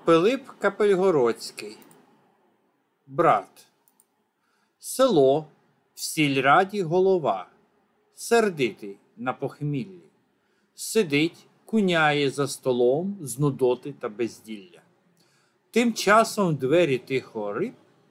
Пилип Капельгородський. Брат. Село, в сільраді голова, сердитий на похміллі. Сидить, куняє за столом з нудоти та безділля. Тим часом в двері тихо рип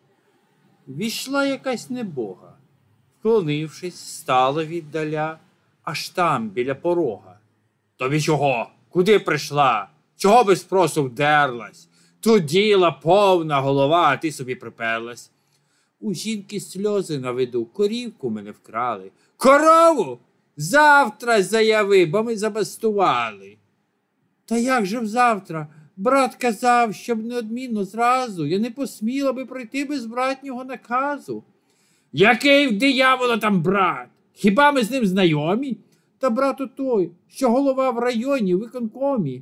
війшла якась небога. Вклонившись, стала віддаля, аж там, біля порога. Тобі чого? Куди прийшла? Чого без спросу вдерлась? Тут діла повна голова, а ти собі приперлась. У жінки сльози на виду, корівку мене вкрали. Корову? Завтра заяви, бо ми забастували. Та як же взавтра? Брат казав, щоб неодмінно зразу. Я не посміла би пройти без братнього наказу. Який в диявола там брат? Хіба ми з ним знайомі? Та брат той, що голова в районі, в виконкомі.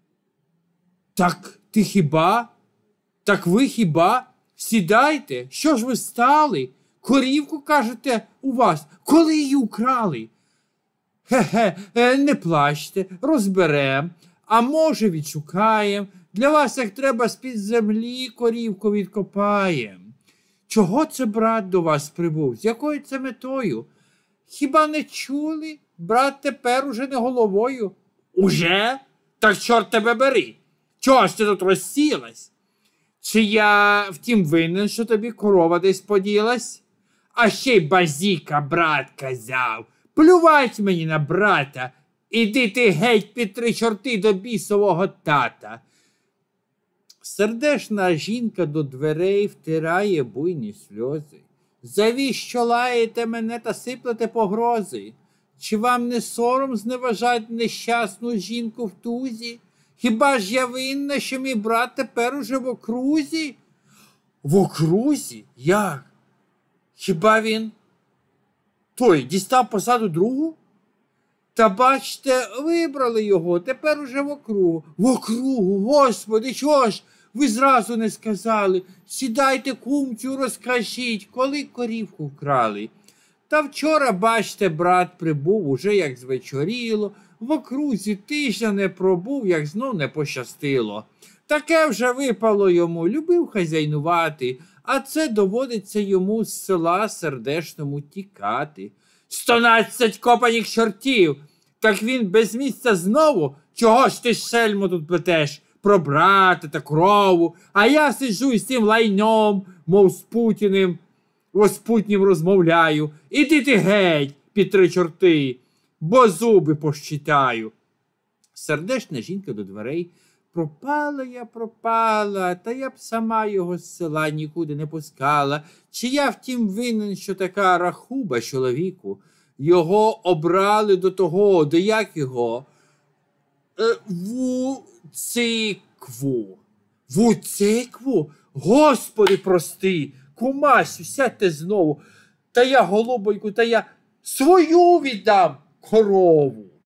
Так ти хіба? Так ви хіба? Сідайте, що ж ви стали? Корівку, кажете, у вас, коли її украли? Хе-хе, не плачте, розберем, а може відшукаєм. Для вас, як треба, з-під землі корівку відкопаєм. Чого це брат до вас прибув? З якою це метою? Хіба не чули? Брат тепер уже не головою. Уже? Так чорт тебе бери. Чого ж ти тут розсілась? Чи я втім винен, що тобі корова десь поділась? А ще й базіка брат казав. Плювать мені на брата. Іди ти геть під 3 чорти до бісового тата. Сердешна жінка до дверей втирає буйні сльози. Завіщо лаєте мене та сиплете погрози? Чи вам не сором зневажать нещасну жінку в тузі? Хіба ж я винна, що мій брат тепер уже в окрузі? В окрузі? Як? Хіба він той дістав посаду другу? Та бачте, вибрали його, тепер уже в округу. В округу, Господи, чого ж ви зразу не сказали? Сідайте, кумцю, розкажіть, коли корівку вкрали. Та вчора, бачте, брат прибув уже як звечоріло, в окрузі тижня не пробув, як знов не пощастило. Таке вже випало йому, любив хазяйнувати, а це доводиться йому з села сердешному тікати. 112 копаних чортів! Так він без місця знову? Чого ж ти, шельмо, тут плетеш? Про брата та корову, а я сиджу із цим лайном, мов з Путіним розмовляю. Іди ти геть під 3 чорти, бо зуби пощитаю. Сердешна жінка до дверей. Пропала, та я б сама його з села нікуди не пускала. Чи я втім винен, що така рахуба чоловіку? Його обрали до того, до як його? Вуцикву. Вуцикву? Господи, прости, кумасю, сядьте знову. Та я, голубоньку, та я свою віддам корову.